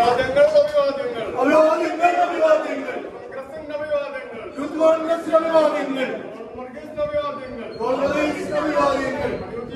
അഭിവാദ്യങ്ങൾ അഭിവാദ്യങ്ങൾ അഭിവാദ്യങ്ങൾ യൂത്ത് കോൺഗ്രസ് അഭിവാദ്യങ്ങൾ കോൺഗ്രസ് അഭിവാദ്യങ്ങൾ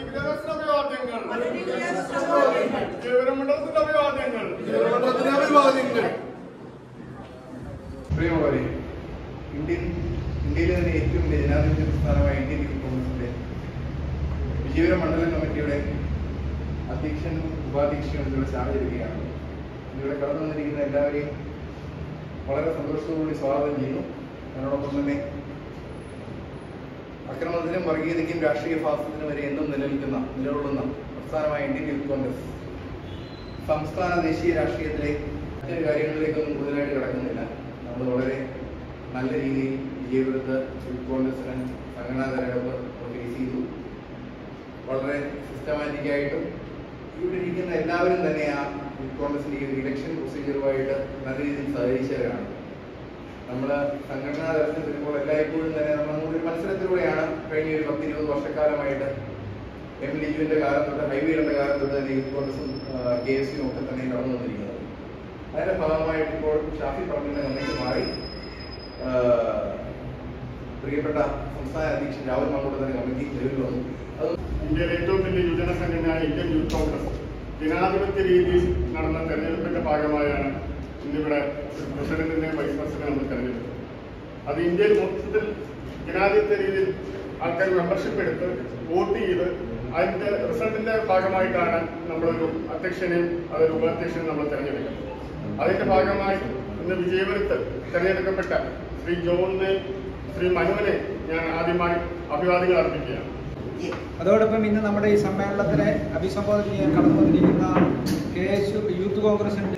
ജീവനമണ്ഡലത്തിന്റെ അഭിവാദ്യങ്ങൾ അഭിവാദ്യങ്ങൾ. പ്രിയമുള്ളവരെ, ഇന്ത്യയിലെ തന്നെ ഏറ്റവും വലിയ ജനാധിപത്യ പ്രസ്ഥാനമായ ഇന്ത്യൻ യൂത്ത് കോൺഗ്രസിന്റെ വിജയപുര മണ്ഡലം കമ്മിറ്റിയുടെ അധ്യക്ഷനും ഉപാധ്യക്ഷനും ഇവിടെ ചാർജെടുക്കുകയാണ്. ഇവിടെ കടന്നു വന്നിരിക്കുന്ന എല്ലാവരെയും വളരെ സന്തോഷത്തോടുകൂടി സ്വാഗതം ചെയ്യുന്നു. അതിനോടൊപ്പം തന്നെ അക്രമത്തിനും വർഗീയതയ്ക്കും രാഷ്ട്രീയ ഫാസിസത്തിനും വരെ എന്നും നിലകൊള്ളുന്ന പ്രസ്ഥാനമായ ഇന്ത്യൻ യൂത്ത് കോൺഗ്രസ് സംസ്ഥാന ദേശീയ രാഷ്ട്രീയത്തിലെ മറ്റു കാര്യങ്ങളിലേക്കൊന്നും കൂടുതലായിട്ട് കിടക്കുന്നില്ല. നമ്മൾ വളരെ നല്ല രീതിയിൽ വിജയപുരത്ത് യൂത്ത് കോൺഗ്രസിന് സംഘടനാ തെരഞ്ഞെടുപ്പ് ഫേസ് ചെയ്തു. വളരെ സിസ്റ്റമാറ്റിക്കായിട്ടും ഇവിടെ ഇരിക്കുന്ന എല്ലാവരും തന്നെ ആ യൂത്ത് കോൺഗ്രസിന്റെ ഈ ഇലക്ഷൻ പ്രൊസീജിയറുമായിട്ട് നല്ല രീതിയിൽ സഹകരിച്ചവരാണ്. നമ്മൾ സംഘടനാ തലത്തിൽ വരുമ്പോൾ എല്ലായ്പ്പോഴും തന്നെ നമ്മൾ ഒരു മത്സരത്തിലൂടെയാണ് കഴിഞ്ഞ ഒരു 10-20 വർഷക്കാലമായിട്ട് എം ലിജുവിന്റെ കാലം തൊട്ട് ഹൈവേയുടെ കാലം തൊട്ട് തന്നെ യൂത്ത് കോൺഗ്രസും KSUം ഒക്കെ തന്നെ കടന്നു വന്നിരിക്കുന്നത്. അതിന്റെ ഭാഗമായിട്ട് ഇപ്പോൾ ഷാഫി പറമ്പിലിന്റെ കമ്മിറ്റി മാറി പ്രിയപ്പെട്ട സംസ്ഥാന അധ്യക്ഷൻ രാഹുൽ മാങ്കൂട്ടത്തിന്റെ കമ്മിറ്റി നിലവിൽ വന്നു. അത് ഇന്ത്യയിലെ ഏറ്റവും വലിയ യുവജന സംഘടനയായ ഇന്ത്യൻ യൂത്ത് കോൺഗ്രസ് ജനാധിപത്യ രീതിയിൽ നടന്ന തെരഞ്ഞെടുപ്പിന്റെ ഭാഗമായാണ് ഇന്നിവിടെ പ്രസിഡന്റിനെയും വൈസ് പ്രസിഡന്റ് നമ്മൾ തെരഞ്ഞെടുത്തത്. അത് ഇന്ത്യയിൽ മൊത്തത്തിൽ ജനാധിപത്യ രീതിയിൽ ആൾക്കാർ മെമ്പർഷിപ്പ് എടുത്ത് വോട്ട് ചെയ്ത് അതിന്റെ റിസൾട്ടിന്റെ ഭാഗമായിട്ടാണ് നമ്മളൊരു അധ്യക്ഷനെയും അതൊരു ഉപാധ്യക്ഷനെയും നമ്മൾ തെരഞ്ഞെടുക്കുന്നത്. അതിന്റെ ഭാഗമായി ഇന്ന് വിജയപുരത്ത് തെരഞ്ഞെടുക്കപ്പെട്ട ശ്രീ ജോണിനെയും ശ്രീ മനുവിനെ ഞാൻ ആദ്യമായി അഭിവാദ്യങ്ങൾ അർപ്പിക്കുകയാണ്. അതോടൊപ്പം ഇന്ന് നമ്മുടെ ഈ സമ്മേളനത്തിനെ അഭിസംബോധന ചെയ്യാൻ കടന്നു വന്നിരിക്കുന്ന KSU യൂത്ത് കോൺഗ്രസിന്റെ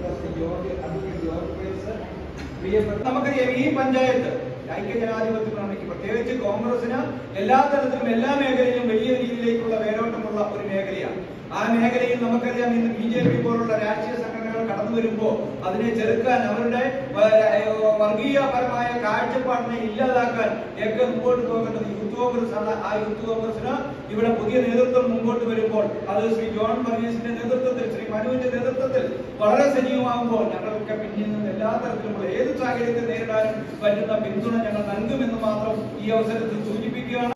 പ്രിയപ്പെട്ട നമുക്കറിയാം, ഈ പഞ്ചായത്ത് ഐക്യജനാധിപത്യ മുന്നണിക്ക് പ്രത്യേകിച്ച് കോൺഗ്രസിന് എല്ലാ തരത്തിലും എല്ലാ മേഖലയിലും വലിയ രീതിയിലേക്കുള്ള വേരോട്ടമുള്ള ഒരു മേഖലയാണ്. ആ മേഖലയിൽ നമുക്കറിയാം ഇന്ന് BJP പോലുള്ള രാഷ്ട്രീയ സംഘടനകൾ കടന്നു വരുമ്പോൾ അതിനെ ചെറുക്കാൻ, അവരുടെ വർഗീയപരമായ കാഴ്ചപ്പാടിനെ ഇല്ലാതാക്കാൻ ഒക്കെ മുമ്പോട്ട് പോകേണ്ടത് യൂത്ത് കോൺഗ്രസ് ആണ്. ആ യൂത്ത് കോൺഗ്രസിന് ഇവിടെ പുതിയ നേതൃത്വം മുമ്പോട്ട് വരുമ്പോൾ അത് ശ്രീ ജോൺ വർഗീസിന്റെ നേതൃത്വത്തിൽ, ശ്രീ മനുവിന്റെ നേതൃത്വത്തിൽ വളരെ സജീവമാകുമ്പോൾ ഞങ്ങളൊക്കെ പിന്നിൽ നിന്ന് എല്ലാ തരത്തിലുമുള്ള ഏത് സാഹചര്യത്തെ നേരിടാനും പറ്റുന്ന പിന്തുണ ഞങ്ങൾ നൽകുമെന്ന് മാത്രം ഈ അവസരത്തിൽ സൂചിപ്പിക്കുകയാണ്.